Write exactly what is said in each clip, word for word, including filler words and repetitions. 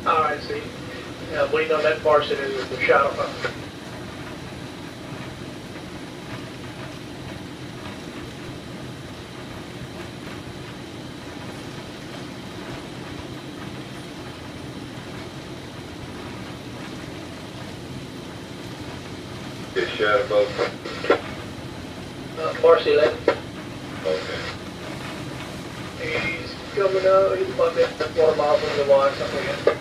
Alright, see. Yeah, bleeding on that far side is the shadow pump. Good shadow boat. Uh, far side left. Okay. He's coming out, he's about that four miles from the line, something like that.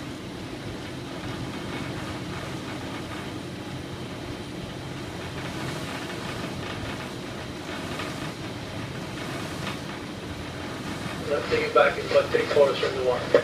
Let's take it back and let take photos from the water.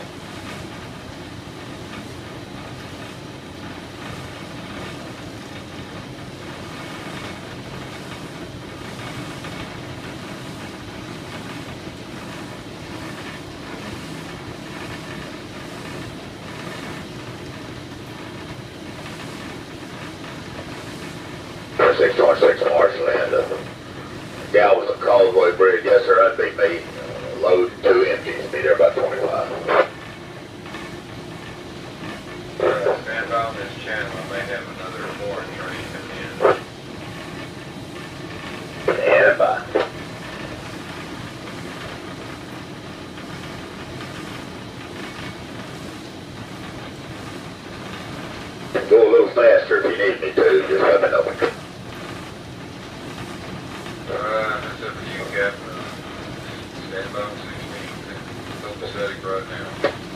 six twenty-six Marshland, uh, Galveston Causeway Bridge. Yes, sir, that'd be me. Uh, load two empties, be there about twenty-five. Uh, stand by on this channel, I may have another foreign train coming in. Stand by. Go a little faster if you need me to, just let me know. Uh, that's up to you, Captain. Stand by on sixteen. Copacetic right now.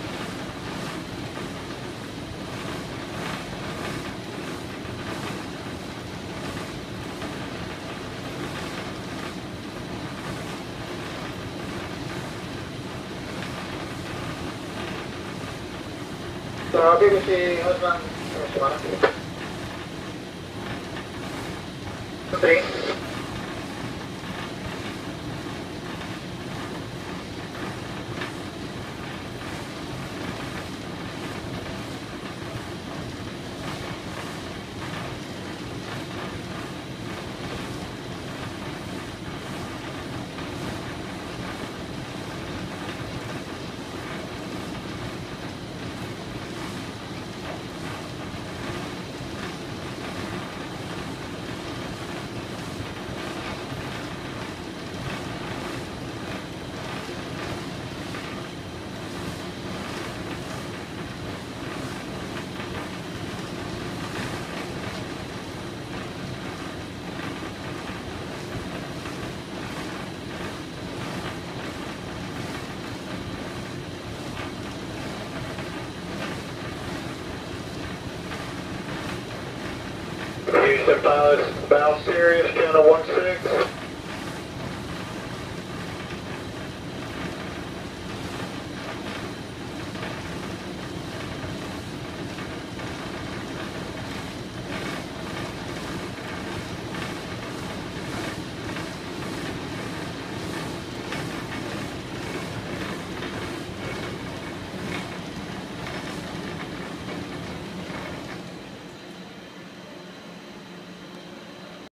Sabi ko si Husband, si Mana. Three. Houston pilots, bow Sirius, channel one six.